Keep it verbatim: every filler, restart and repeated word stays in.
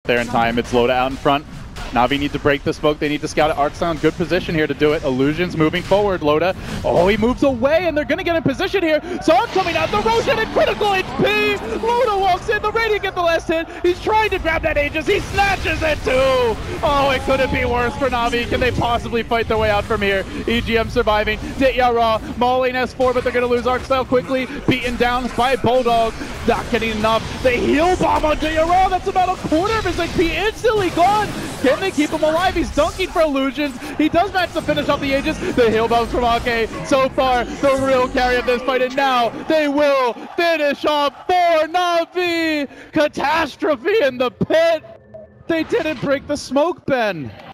there in time. It's Loda out in front. Na'Vi need to break the smoke. They need to scout it. Arcsound, good position here to do it. Illusions moving forward. Loda, oh, he moves away, and they're going to get in position here. Zard coming out. The Roshan at critical H P. Loda walks in. The Radiant get the last hit. He's trying to grab that Aegis. He snatches it too. Oh, it couldn't be worse for Na'Vi. Can they possibly fight their way out from here? E G M surviving. Ditya Raw, mauling S four, but they're going to lose Arcstyle quickly. Beaten down by Bulldog. Not getting enough. The heal bomb on Ditya Raw. That's about a quarter of his H P instantly gone. Can they keep him alive? He's dunking for Illusions. He does manage to finish off the Aegis. The heal bombs from Ake. So far, the real carry of this fight, and now they will finish off for Na'Vi. Catastrophe in the pit. They didn't break the smoke, Ben.